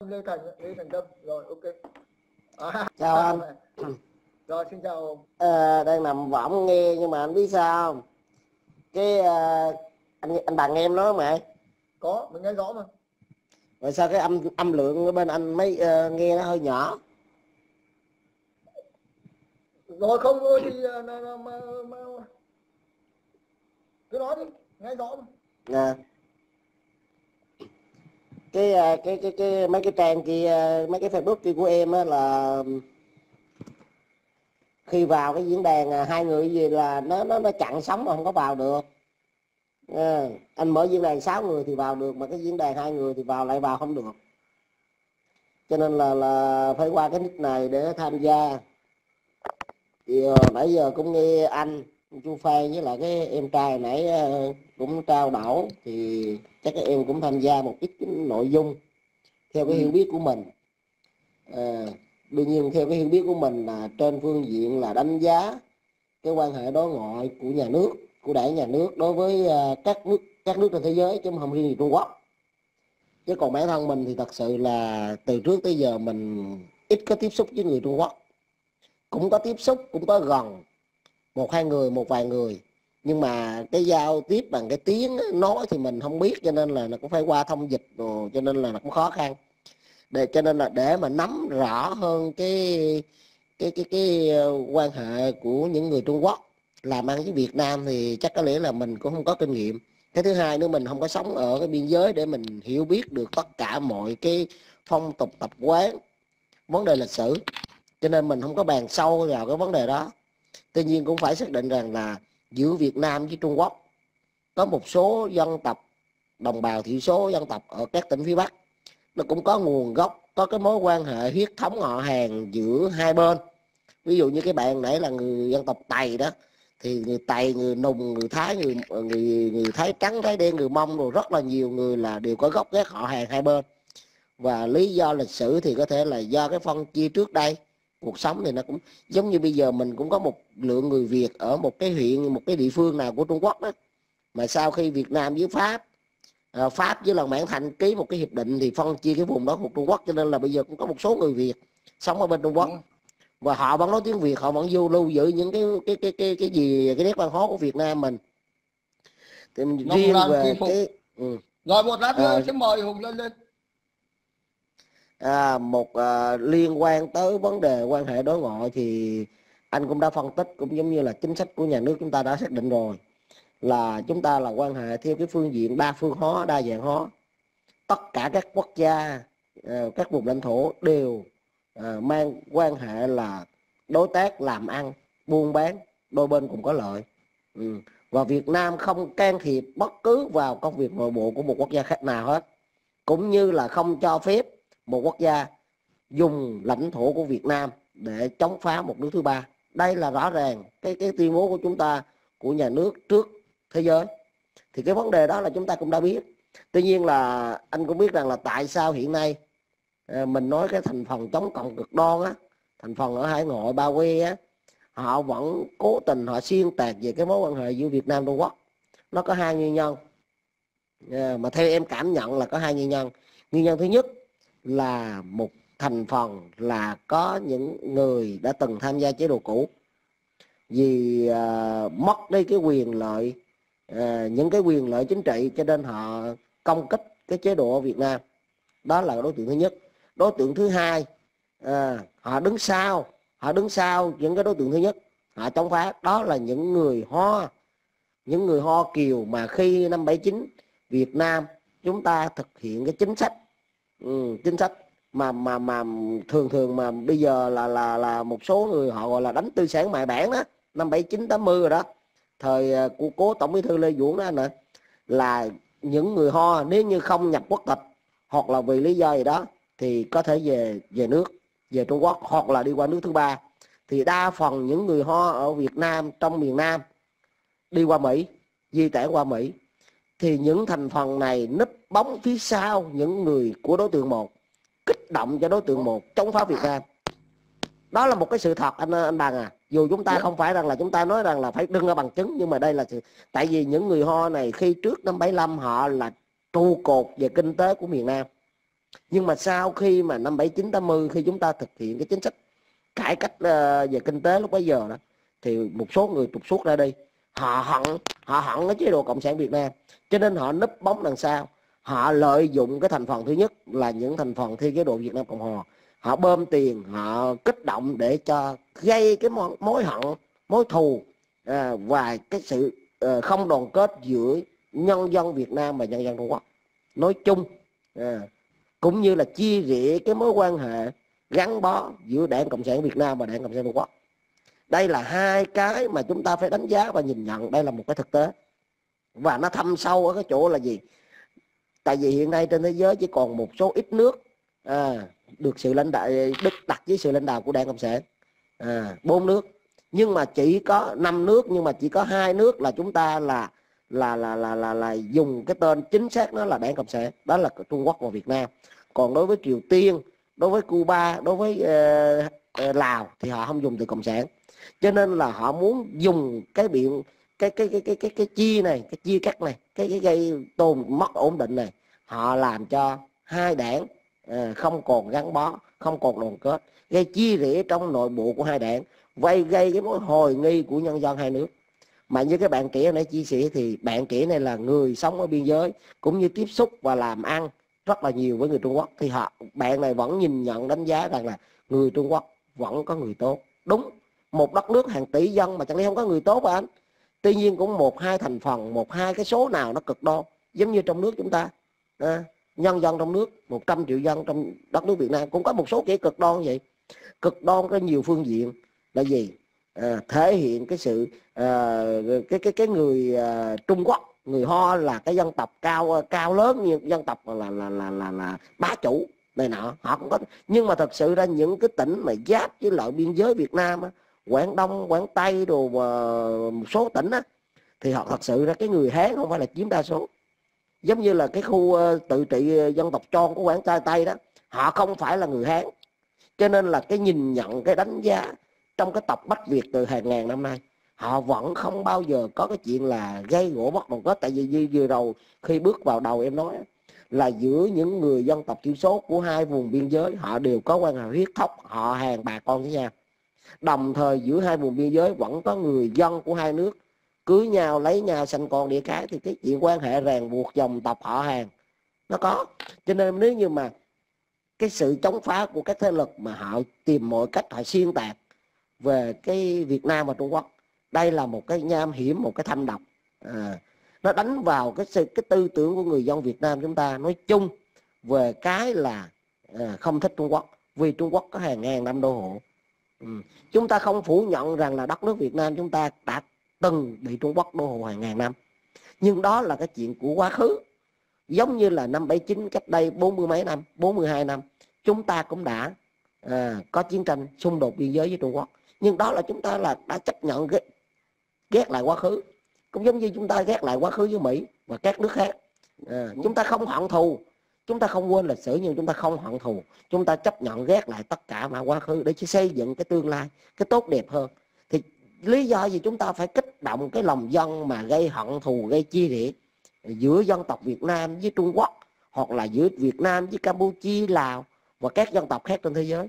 Lê Thành Tâm rồi, ok. Chào anh. Rồi, xin chào. Đang nằm võng nghe nhưng mà anh biết sao không? Cái anh bằng em nó mà. Có, mình nghe rõ mà. Rồi sao cái âm lượng ở bên anh mấy nghe nó hơi nhỏ. Rồi không ơi thì mà cứ nói đi, nghe rõ mà. Nè. Cái mấy cái trang kia, mấy cái Facebook kia của em á là khi vào cái diễn đàn hai người gì là nó chặn sóng mà không có vào được. Anh mở diễn đàn 6 người thì vào được, mà cái diễn đàn hai người thì lại vào không được. Cho nên là phải qua cái nick này để tham gia. Thì nãy giờ cũng nghe anh chú Phan với lại cái em trai nãy cũng trao đổi, thì chắc các em cũng tham gia một ít cái nội dung theo cái hiểu biết của mình. Đương nhiên theo cái hiểu biết của mình là trên phương diện là đánh giá cái quan hệ đối ngoại của nhà nước, của đảng nhà nước đối với các nước trên thế giới, chứ không riêng gì Trung Quốc. Chứ còn bản thân mình thì thật sự là từ trước tới giờ mình ít có tiếp xúc với người Trung Quốc. Cũng có tiếp xúc, cũng có gần một vài người, nhưng mà cái giao tiếp bằng cái tiếng nói thì mình không biết, cho nên là nó cũng phải qua thông dịch rồi, cho nên là nó cũng khó khăn. Cho nên là để mà nắm rõ hơn cái quan hệ của những người Trung Quốc làm ăn với Việt Nam thì chắc có lẽ là mình cũng không có kinh nghiệm. Cái thứ hai nữa, mình không có sống ở cái biên giới để mình hiểu biết được tất cả mọi cái phong tục tập quán, vấn đề lịch sử, cho nên mình không có bàn sâu vào cái vấn đề đó. Tuy nhiên cũng phải xác định rằng là giữa Việt Nam với Trung Quốc có một số dân tộc, đồng bào thiểu số dân tộc ở các tỉnh phía Bắc, nó cũng có nguồn gốc, có cái mối quan hệ huyết thống họ hàng giữa hai bên. Ví dụ như cái bạn nãy là người dân tộc Tày đó, thì người Tày, người Nùng, người Thái, người Thái trắng, Thái đen, người Mông, rồi rất là nhiều người là đều có gốc gác họ hàng hai bên. Và lý do lịch sử thì có thể là do cái phân chia trước đây. Cuộc sống thì nó cũng giống như bây giờ mình cũng có một lượng người Việt ở một cái huyện, một cái địa phương nào của Trung Quốc đó, mà sau khi Việt Nam với Pháp với lần Mãn Thành ký một cái hiệp định thì phân chia cái vùng đó thuộc Trung Quốc, cho nên là bây giờ cũng có một số người Việt sống ở bên Trung Quốc và họ vẫn nói tiếng Việt, họ vẫn lưu giữ những cái gì, cái nét văn hóa của Việt Nam mình. Thì mình riêng về cái rồi một lát nữa sẽ mời Hùng lên. Liên quan tới vấn đề quan hệ đối ngoại thì anh cũng đã phân tích, cũng giống như là chính sách của nhà nước chúng ta đã xác định rồi, là chúng ta là quan hệ theo cái phương diện đa phương hóa, đa dạng hóa. Tất cả các quốc gia, các vùng lãnh thổ đều mang quan hệ là đối tác làm ăn, buôn bán, đôi bên cùng có lợi. Và Việt Nam không can thiệp bất cứ vào công việc nội bộ của một quốc gia khác nào hết, cũng như là không cho phép một quốc gia dùng lãnh thổ của Việt Nam để chống phá một nước thứ ba. Đây là rõ ràng cái tuyên bố của chúng ta, của nhà nước trước thế giới. Thì cái vấn đề đó là chúng ta cũng đã biết. Tuy nhiên là anh cũng biết rằng là tại sao hiện nay mình nói cái thành phần chống cộng cực đoan á, thành phần ở hải ngoại Ba Que á, họ vẫn cố tình họ xuyên tạc về cái mối quan hệ giữa Việt Nam và Trung Quốc. Nó có hai nguyên nhân, mà theo em cảm nhận là có hai nguyên nhân. Nguyên nhân thứ nhất là một thành phần là có những người đã từng tham gia chế độ cũ, vì mất đi cái quyền lợi, những cái quyền lợi chính trị, cho nên họ công kích cái chế độ ở Việt Nam. Đó là đối tượng thứ nhất. Đối tượng thứ hai, họ đứng sau những cái đối tượng thứ nhất, họ chống phá, đó là những người Ho Kiều mà khi năm 79 Việt Nam chúng ta thực hiện cái chính sách mà thường mà bây giờ là một số người họ gọi là đánh tư sản mại bản đó, năm 79 80 rồi đó, thời của cố Tổng Bí thư Lê Duẩn đó nữa, là những người Ho nếu như không nhập quốc tịch hoặc là vì lý do gì đó thì có thể về Trung Quốc hoặc là đi qua nước thứ ba. Thì đa phần những người Ho ở Việt Nam, trong miền Nam, đi qua Mỹ, di tản qua Mỹ. Thì những thành phần này núp bóng phía sau những người của đối tượng một, kích động cho đối tượng một chống phá Việt Nam. Đó là một cái sự thật anh Bằng à. Dù chúng ta không phải rằng là chúng ta nói rằng là phải đương ra bằng chứng, nhưng mà đây là sự. Tại vì những người Ho này khi trước năm 75 họ là trụ cột về kinh tế của miền Nam, Nhưng mà sau khi mà năm 79 80, khi chúng ta thực hiện cái chính sách cải cách về kinh tế lúc bấy giờ đó, thì một số người trục xuất ra đi, họ hận cái chế độ cộng sản Việt Nam, cho nên họ núp bóng đằng sau, họ lợi dụng cái thành phần thứ nhất là những thành phần thi chế độ Việt Nam Cộng Hòa, họ bơm tiền, họ kích động để cho gây cái mối hận, mối thù và cái sự không đoàn kết giữa nhân dân Việt Nam và nhân dân Trung Quốc nói chung, cũng như là chia rẽ cái mối quan hệ gắn bó giữa Đảng Cộng sản Việt Nam và Đảng Cộng sản Trung Quốc. Đây là hai cái mà chúng ta phải đánh giá và nhìn nhận đây là một cái thực tế. Và nó thâm sâu ở cái chỗ là gì? Tại vì hiện nay trên thế giới chỉ còn một số ít nước được sự lãnh đạo, được đặt dưới sự lãnh đạo của Đảng Cộng sản, 4 nước, nhưng mà chỉ có 5 nước, nhưng mà chỉ có 2 nước là chúng ta là dùng cái tên chính xác nó là Đảng Cộng sản, đó là Trung Quốc và Việt Nam. Còn đối với Triều Tiên, đối với Cuba, đối với Lào thì họ không dùng từ cộng sản. Cho nên là họ muốn dùng cái biện cái chia này, cái chia cắt này, cái gây tồn mất ổn định này, họ làm cho hai đảng không còn gắn bó, không còn đoàn kết, gây chia rẽ trong nội bộ của hai đảng, gây cái mối hồi nghi của nhân dân hai nước. Mà như cái bạn trẻ này chia sẻ thì bạn trẻ này là người sống ở biên giới, cũng như tiếp xúc và làm ăn rất là nhiều với người Trung Quốc, thì bạn này vẫn nhìn nhận đánh giá rằng là người Trung Quốc vẫn có người tốt. Đúng, một đất nước hàng tỷ dân mà chẳng lẽ không có người tốt à anh? Tuy nhiên cũng một hai thành phần, một hai cái số nào nó cực đoan, giống như trong nước chúng ta, nhân dân trong nước 100 triệu dân trong đất nước Việt Nam cũng có một số kẻ cực đoan vậy. Cực đoan có nhiều phương diện là gì? Thể hiện cái sự cái người Trung Quốc, người Ho là cái dân tộc cao lớn, như dân tộc là bá chủ này nọ, họ cũng có. Nhưng mà thật sự ra những cái tỉnh mà giáp với lại biên giới Việt Nam á, Quảng Đông, Quảng Tây đồ, một số tỉnh á, thì họ thật sự ra cái người Hán không phải là chiếm đa số. Giống như là cái khu tự trị dân tộc Chon của Quảng Tây đó, họ không phải là người Hán. Cho nên là cái nhìn nhận, cái đánh giá trong cái tộc Bách Việt từ hàng ngàn năm nay, họ vẫn không bao giờ có cái chuyện là gây gỗ mất đoàn kết. Tại vì như vừa đầu khi bước vào đầu em nói là giữa những người dân tộc thiểu số của hai vùng biên giới, họ đều có quan hệ huyết thống, họ hàng bà con với nhau. Đồng thời giữa hai vùng biên giới vẫn có người dân của hai nước cưới nhau, lấy nhau, sanh con đẻ cái, thì cái chuyện quan hệ ràng buộc dòng tộc họ hàng nó có. Cho nên nếu như mà cái sự chống phá của các thế lực mà họ tìm mọi cách họ xuyên tạc về cái Việt Nam và Trung Quốc, đây là một cái nham hiểm, một cái thâm độc. Nó đánh vào cái tư tưởng của người dân Việt Nam chúng ta nói chung về cái là không thích Trung Quốc, vì Trung Quốc có hàng ngàn năm đô hộ. Chúng ta không phủ nhận rằng là đất nước Việt Nam chúng ta đã từng bị Trung Quốc đô hộ hàng ngàn năm, nhưng đó là cái chuyện của quá khứ. Giống như là năm 79, cách đây 40 mấy năm, 42 năm, chúng ta cũng đã có chiến tranh xung đột biên giới với Trung Quốc. Nhưng đó là chúng ta là đã chấp nhận ghét lại quá khứ. Cũng giống như chúng ta ghét lại quá khứ với Mỹ và các nước khác. Chúng ta không hận thù, chúng ta không quên lịch sử, nhưng chúng ta không hận thù. Chúng ta chấp nhận ghét lại tất cả mà quá khứ để xây dựng cái tương lai, cái tốt đẹp hơn. Thì lý do gì chúng ta phải kích động cái lòng dân mà gây hận thù, gây chia rẽ giữa dân tộc Việt Nam với Trung Quốc, hoặc là giữa Việt Nam với Campuchia, Lào và các dân tộc khác trên thế giới?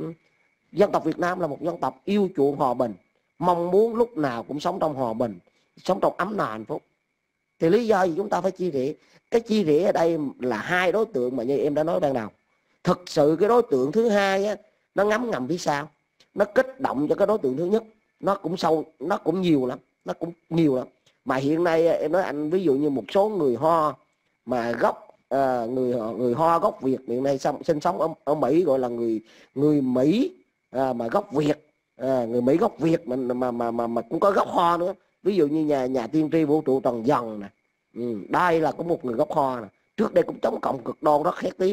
Dân tộc Việt Nam là một dân tộc yêu chuộng hòa bình, mong muốn lúc nào cũng sống trong hòa bình, sống trong ấm no hạnh phúc. Thì lý do gì chúng ta phải chia rẽ? Cái chia rẽ ở đây là hai đối tượng mà như em đã nói ban đầu. Thực sự cái đối tượng thứ hai á, nó ngấm ngầm phía sau, nó kích động cho cái đối tượng thứ nhất, nó cũng sâu, nó cũng nhiều lắm. Mà hiện nay em nói anh, ví dụ như một số người Ho mà gốc người Ho gốc Việt hiện nay sinh sống ở Mỹ, gọi là người Mỹ mà gốc Việt, người Mỹ gốc Việt mà cũng có gốc Ho nữa. Ví dụ như nhà tiên tri vũ trụ Trần Dần nè, đây là có một người gốc Ho nè, trước đây cũng chống cộng cực đoan rất khét tiếng.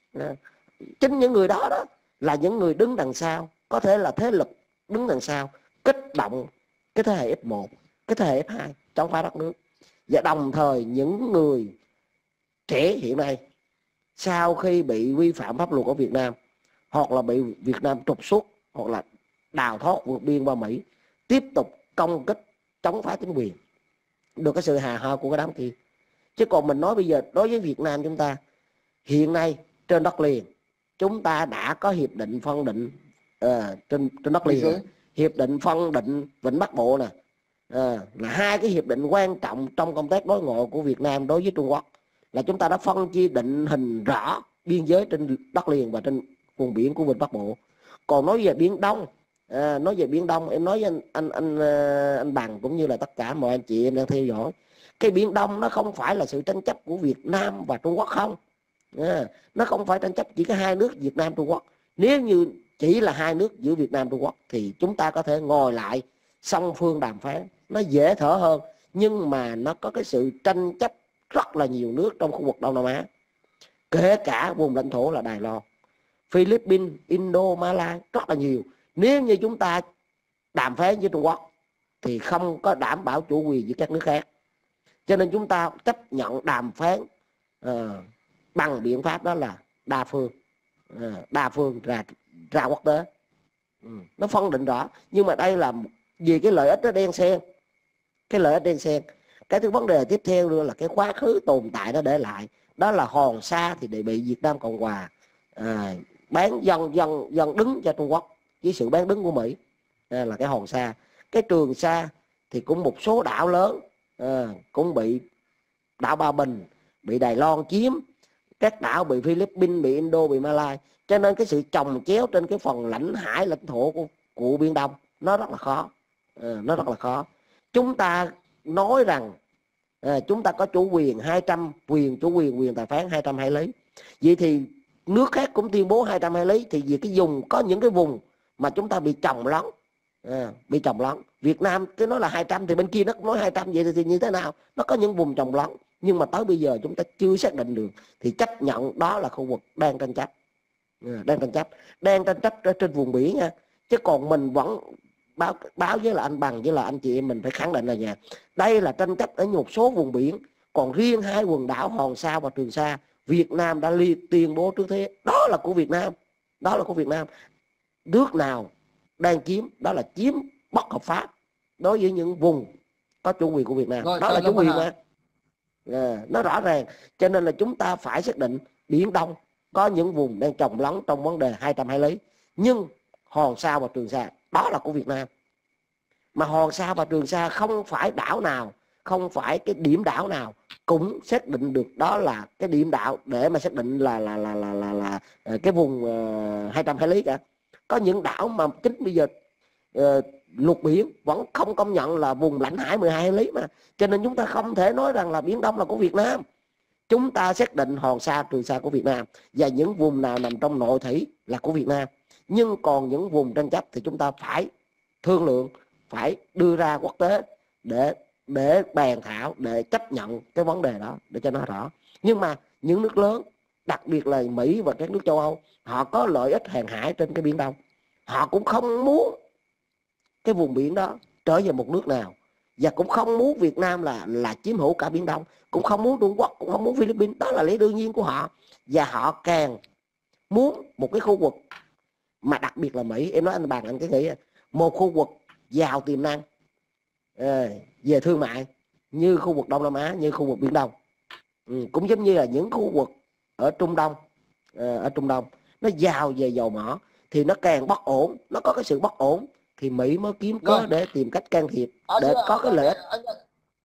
Chính những người đó là những người đứng đằng sau, có thể là thế lực đứng đằng sau kích động cái thế hệ F1, cái thế hệ F2 chống phá đất nước. Và đồng thời những người trẻ hiện nay sau khi bị vi phạm pháp luật ở Việt Nam, hoặc là bị Việt Nam trục xuất, hoặc là đào thoát vượt biên qua Mỹ, tiếp tục công kích chống phá chính quyền, được cái sự hà hơi của cái đám kia. Chứ còn mình nói bây giờ đối với Việt Nam chúng ta hiện nay trên đất liền. Chúng ta đã có hiệp định phân định trên đất liền, hiệp định phân định Vịnh Bắc Bộ nè, là hai cái hiệp định quan trọng trong công tác đối ngoại của Việt Nam đối với Trung Quốc. Là chúng ta đã phân chia định hình rõ biên giới trên đất liền và trên vùng biển của Vịnh Bắc Bộ. Còn nói về Biển Đông, em nói với anh Bằng cũng như là tất cả mọi anh chị em đang theo dõi, cái Biển Đông nó không phải là sự tranh chấp của Việt Nam và Trung Quốc không. Nó không phải tranh chấp chỉ có hai nước Việt Nam Trung Quốc. Nếu như chỉ là hai nước giữa Việt Nam Trung Quốc thì chúng ta có thể ngồi lại song phương đàm phán, nó dễ thở hơn. Nhưng mà nó có cái sự tranh chấp rất là nhiều nước trong khu vực Đông Nam Á, kể cả vùng lãnh thổ là Đài Loan, Philippines, Indo, Malai, rất là nhiều. Nếu như chúng ta đàm phán với Trung Quốc thì không có đảm bảo chủ quyền với các nước khác, cho nên chúng ta chấp nhận đàm phán bằng biện pháp đó là đa phương ra quốc tế. Nó phân định rõ. Nhưng mà đây là vì cái lợi ích nó đen xen, cái thứ vấn đề tiếp theo nữa là cái quá khứ tồn tại nó để lại, đó là Hòn Sa thì bị Việt Nam Cộng Hòa bán dân đứng cho Trung Quốc với sự bán đứng của Mỹ, là cái Hòn Sa. Cái Trường Sa thì cũng một số đảo lớn cũng bị đảo Ba Bình, bị Đài Loan chiếm, các đảo bị Philippines, bị Indo, bị Malai. Cho nên cái sự chồng chéo trên cái phần lãnh hải lãnh thổ của Biển Đông nó rất là khó. Chúng ta nói rằng chúng ta có chủ quyền 200, quyền tài phán 200 hải lý. Vậy thì nước khác cũng tuyên bố 200 hải lý, thì vì cái vùng có những cái vùng mà chúng ta bị trồng lấn, Việt Nam cứ nói là 200 thì bên kia nó cũng nói 200, vậy thì như thế nào? Nó có những vùng trồng lấn, nhưng mà tới bây giờ chúng ta chưa xác định được, thì chấp nhận đó là khu vực đang tranh chấp, trên vùng biển nha. Chứ còn mình vẫn báo với là anh Bằng với là anh chị em mình phải khẳng định là đây là tranh chấp ở một số vùng biển. Còn riêng hai quần đảo Hòn Sa và Trường Sa, Việt Nam đã tuyên bố trước thế, đó là của Việt Nam. Nước nào đang chiếm, đó là chiếm bất hợp pháp đối với những vùng có chủ quyền của Việt Nam. Đó là chủ quyền mà. Nó rõ ràng. Cho nên là chúng ta phải xác định Biển Đông có những vùng đang trồng lấn trong vấn đề 200 hải lý, nhưng Hòn Sa và Trường Sa đó là của Việt Nam. Mà Hòn Sa và Trường Sa không phải đảo nào, không phải cái điểm đảo nào cũng xác định được đó là cái điểm đảo để mà xác định là cái vùng 200 hải lý cả. Có những đảo mà chính bây giờ luật biển vẫn không công nhận là vùng lãnh hải 12 hải lý mà. Cho nên chúng ta không thể nói rằng là Biển Đông là của Việt Nam. Chúng ta xác định Hòn Sa, Trường Sa của Việt Nam, và những vùng nào nằm trong nội thủy là của Việt Nam. Nhưng còn những vùng tranh chấp thì chúng ta phải thương lượng, phải đưa ra quốc tế để bàn thảo, để chấp nhận cái vấn đề đó, để cho nó rõ. Nhưng mà những nước lớn, đặc biệt là Mỹ và các nước châu Âu, họ có lợi ích hàng hải trên cái Biển Đông. Họ cũng không muốn cái vùng biển đó trở về một nước nào, và cũng không muốn Việt Nam là chiếm hữu cả Biển Đông, cũng không muốn Trung Quốc, cũng không muốn Philippines. Đó là lý đương nhiên của họ. Và họ càng muốn một cái khu vực mà đặc biệt là Mỹ, em nói anh Bằng anh cái nghĩ một khu vực giàu tiềm năng về thương mại như khu vực Đông Nam Á, như khu vực Biển Đông, cũng giống như là những khu vực ở Trung Đông, nó giàu về dầu mỏ, thì nó càng bất ổn, nó có cái sự bất ổn, thì Mỹ mới kiếm cớ để tìm cách can thiệp để có cái lợi ích.